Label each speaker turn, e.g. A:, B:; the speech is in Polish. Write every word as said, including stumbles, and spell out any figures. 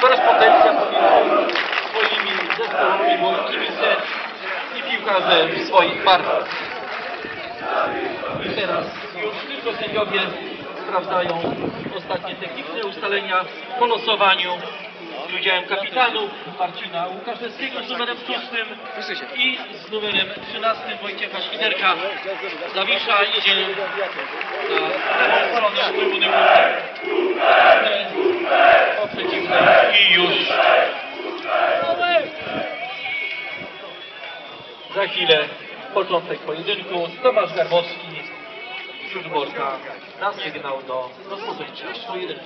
A: korespondencja pomiędzy swoimi zespołami, bo kibice i piłkarze w swoich barwach. I teraz już tylko sędziowie sprawdzają ostatnie techniczne ustalenia po losowaniu z udziałem kapitanów Marcina Łukaszewskiego z numerem szóstym i z numerem trzynastym Wojciecha Świderka. Zawisza idzie na lewą stronę trybuny po przeciwnej i już za chwilę początek pojedynku. Tomasz Garbowski z Żużborka na sygnał do rozpoczęcia pojedynku.